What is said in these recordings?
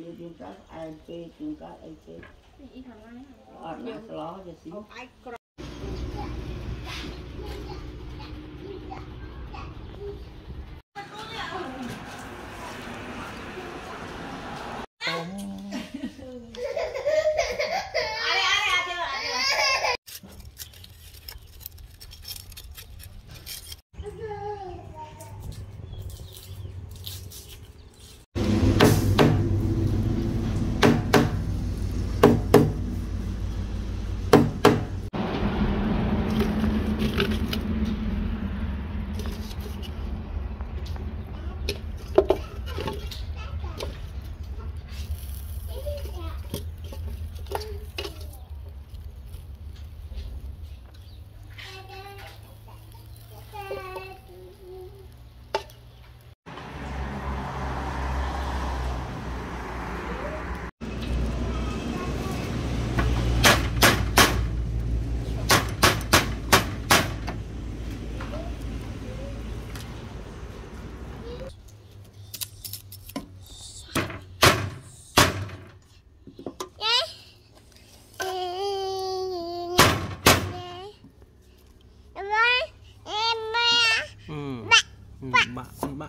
chưa chúng ta ai phê chúng ta ai phê ở nhà lo cho xí bạc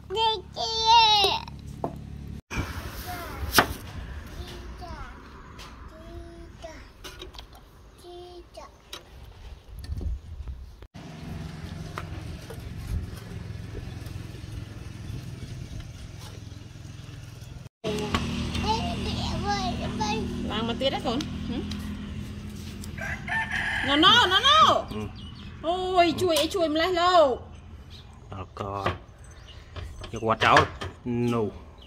làm mà tiết đấy con nó ôi chui mà lấy lâu có cái quả cháu nụ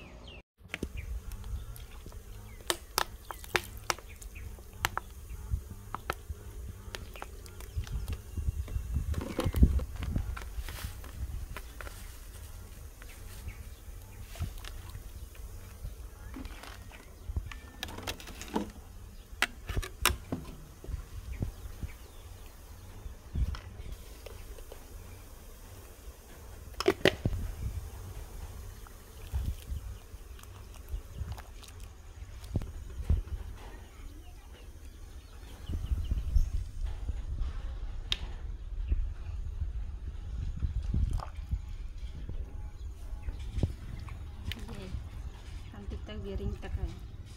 biarin tak kan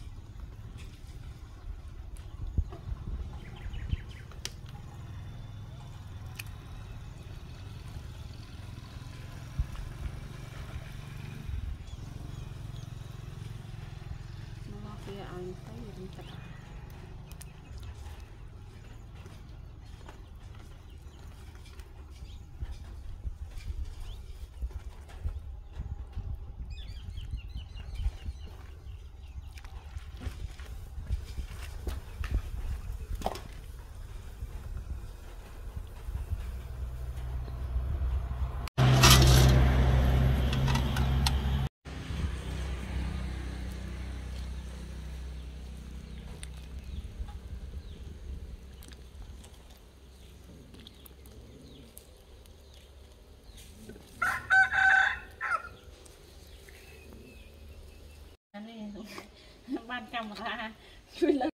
semua dia antai biarin tak ban camera chui lên